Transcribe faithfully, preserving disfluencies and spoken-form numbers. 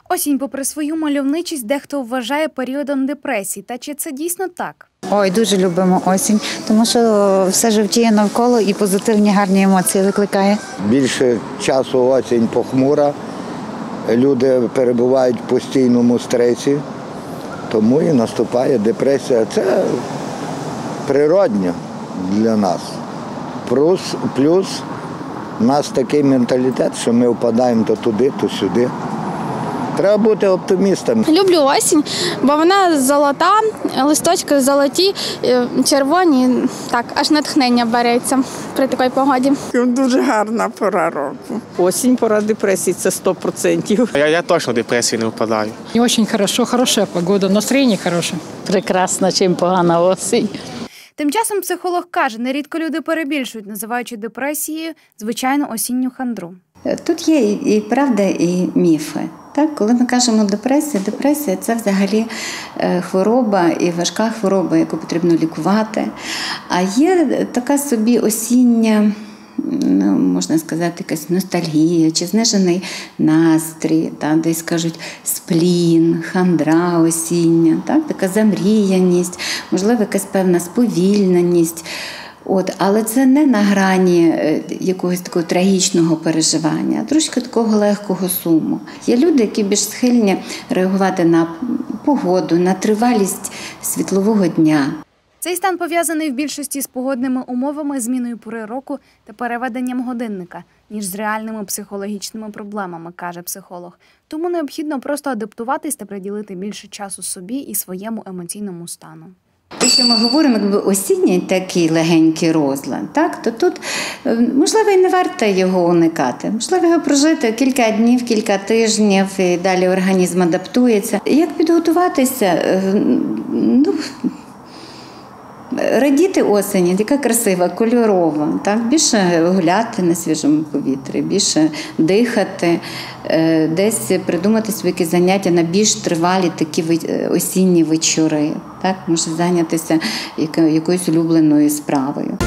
Осінь, попри свою мальовничість, дехто вважає періодом депресії. Та чи це дійсно так? Ой, дуже любимо осінь, тому що все жовтіє навколо і позитивні, гарні емоції викликає. Більше часу осінь похмура, люди перебувають в постійному стресі, тому і наступає депресія. Це природньо для нас. Плюс, плюс у нас такий менталітет, що ми впадаємо то туди, то сюди. Треба бути оптимістом. Люблю осінь, бо вона золота, листочки золоті, червоні, так, аж натхнення береться при такій погоді. Дуже гарна пора року. Осінь, пора депресії, це сто відсотків. Я, я точно в депресію не впадаю. Не очень хорошо, хорошая погода, настроєння хороше. Прекрасно, чим погана осінь. Тим часом психолог каже, нерідко люди перебільшують, називаючи депресією звичайну осінню хандру. Тут є і правда, і міфи. Так, коли ми кажемо депресія, депресія – це взагалі хвороба і важка хвороба, яку потрібно лікувати. А є така собі осіння, ну, можна сказати, якась ностальгія чи знижений настрій, так, десь кажуть сплін, хандра осіння, так, така замріяність, можливо, якась певна сповільненість. От, але це не на грані якогось такого трагічного переживання, а трошки такого легкого суму. Є люди, які більш схильні реагувати на погоду, на тривалість світлового дня. Цей стан пов'язаний в більшості з погодними умовами, зміною пори року та переведенням годинника, ніж з реальними психологічними проблемами, каже психолог. Тому необхідно просто адаптуватись та приділити більше часу собі і своєму емоційному стану. Якщо ми говоримо, якби осінній такий легенький розлад, так, то тут, можливо, і не варто його уникати. Можливо, його прожити кілька днів, кілька тижнів, і далі організм адаптується. Як підготуватися? Ну, радіти осені, яка красива, кольорова, так? Більше гуляти на свіжому повітрі, більше дихати, десь придумати свої якісь заняття на більш тривалі такі осінні вечори. Так? Може зайнятися якоюсь улюбленою справою.